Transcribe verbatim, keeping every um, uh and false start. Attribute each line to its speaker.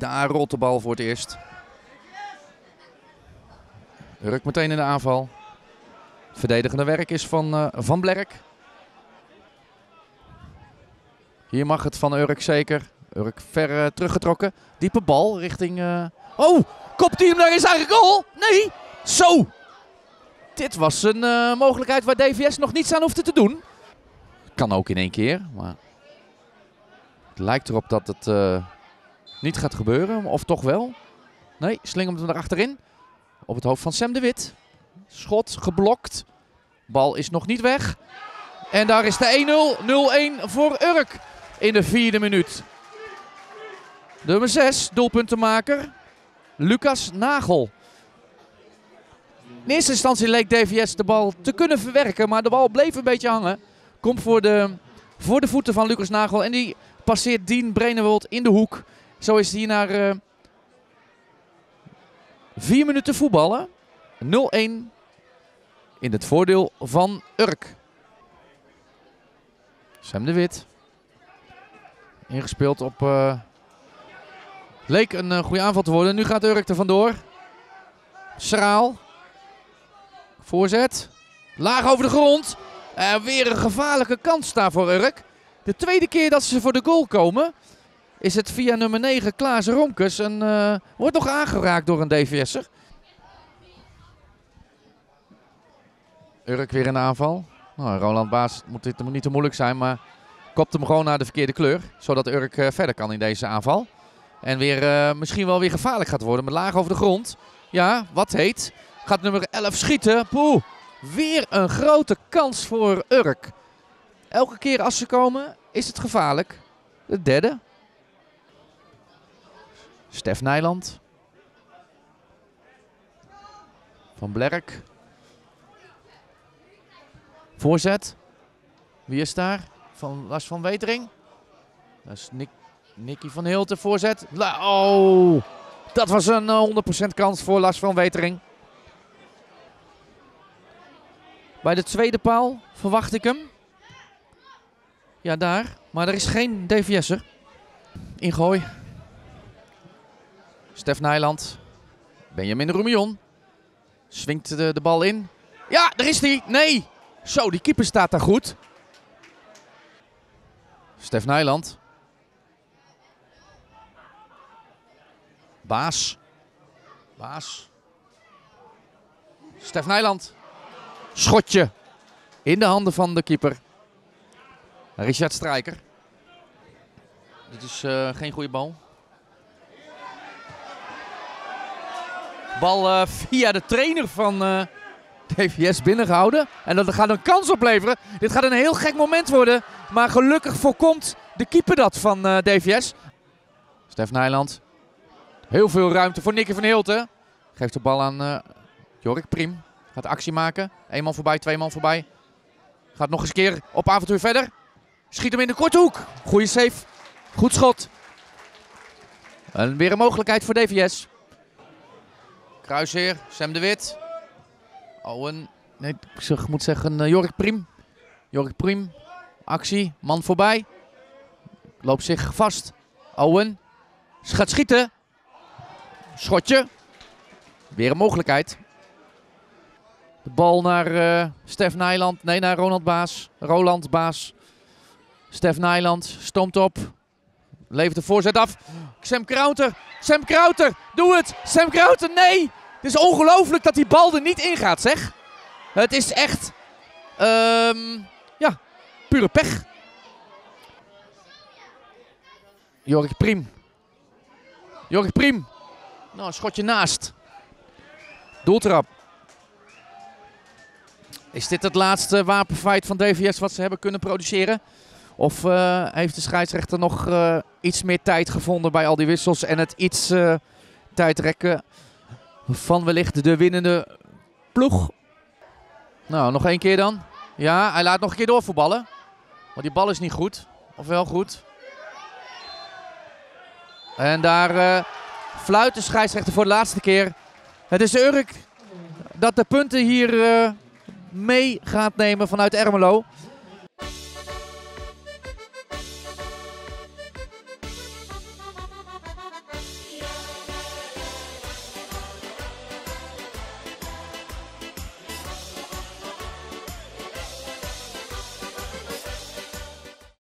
Speaker 1: Daar rolt de bal voor het eerst. Urk meteen in de aanval. Het verdedigende werk is van uh, Van Blerk. Hier mag het van Urk zeker. Urk ver uh, teruggetrokken. Diepe bal richting... Uh... Oh, kopt hij hem naar zijn eigen goal? Nee, zo. Dit was een uh, mogelijkheid waar D V S nog niets aan hoefde te doen. Kan ook in één keer, maar het lijkt erop dat het uh, niet gaat gebeuren. Of toch wel? Nee, slingert hem erachterin. Op het hoofd van Sam de Wit. Schot geblokt. Bal is nog niet weg. En daar is de één nul. nul-één voor Urk in de vierde minuut. Nummer zes, doelpuntenmaker. Lucas Nagel. In eerste instantie leek D V S de bal te kunnen verwerken, maar de bal bleef een beetje hangen. Komt voor de, voor de voeten van Lucas Nagel en die passeert Dien Brenewold in de hoek. Zo is hij hier naar uh, vier minuten voetballen. nul-één in het voordeel van Urk. Sam de Wit. Ingespeeld op... Uh, leek een uh, goede aanval te worden. Nu gaat Urk er vandoor. Schraal. Voorzet. Laag over de grond. Uh, weer een gevaarlijke kans daar voor Urk. De tweede keer dat ze voor de goal komen is het via nummer negen Klaas Romkes. En uh, wordt nog aangeraakt door een D V S'er. Urk weer in de aanval. Nou, Roland Baas moet dit niet te moeilijk zijn, maar kopt hem gewoon naar de verkeerde kleur. Zodat Urk uh, verder kan in deze aanval. En weer uh, misschien wel weer gevaarlijk gaat worden met laag over de grond. Ja, wat heet. Gaat nummer elf schieten. Poeh. Weer een grote kans voor Urk. Elke keer als ze komen is het gevaarlijk. De derde. Stef Nijland. Van Blerk. Voorzet. Wie is daar? Van Lars van Wetering. Dat is Nick, Nicky van Hilten. Voorzet. Oh, dat was een honderd procent kans voor Lars van Wetering. Bij de tweede paal verwacht ik hem. Ja, daar. Maar er is geen D V S'er. Ingooi. Stef Nijland. Benjamin Roemion. Swingt de, de bal in. Ja, daar is hij. Nee. Zo, die keeper staat daar goed. Stef Nijland. Baas. Baas. Stef Nijland. Schotje. In de handen van de keeper. Richard Strijker. Dit is uh, geen goede bal. Bal uh, via de trainer van uh, D V S binnengehouden. En dat gaat een kans opleveren. Dit gaat een heel gek moment worden. Maar gelukkig voorkomt de keeper dat van uh, D V S. Stef Nijland. Heel veel ruimte voor Nicky van Hilten. Geeft de bal aan uh, Jorik Priem. Gaat actie maken. Eén man voorbij, twee man voorbij. Gaat nog eens een keer op avontuur verder. Schiet hem in de korte hoek. Goeie save. Goed schot. En weer een mogelijkheid voor D V S. Kruisheer, Sam de Wit. Owen. Nee, ik moet zeggen uh, Jorik Priem. Jorik Priem. Actie. Man voorbij. Loopt zich vast. Owen. Ze gaat schieten. Schotje. Weer een mogelijkheid. De bal naar uh, Stef Nijland. Nee, naar Ronald Baas. Roland Baas. Stef Nijland stoomt op. Levert de voorzet af. Sam Krauter. Sam Krauter. Doe het. Sam Krauter. Nee. Het is ongelooflijk dat die bal er niet in gaat, zeg. Het is echt... Um, ja, pure pech. Jorik Priem. Jorik Priem. Nou, een schotje naast. Doeltrap. Is dit het laatste wapenfeit van D V S wat ze hebben kunnen produceren? Of uh, heeft de scheidsrechter nog uh, iets meer tijd gevonden bij al die wissels en het iets uh, tijdrekken van wellicht de winnende ploeg? Nou, nog één keer dan. Ja, hij laat nog een keer doorvoetballen. Maar die bal is niet goed. Of wel goed. En daar uh, fluit de scheidsrechter voor de laatste keer. Het is Urk dat de punten hier uh, mee gaat nemen vanuit Ermelo.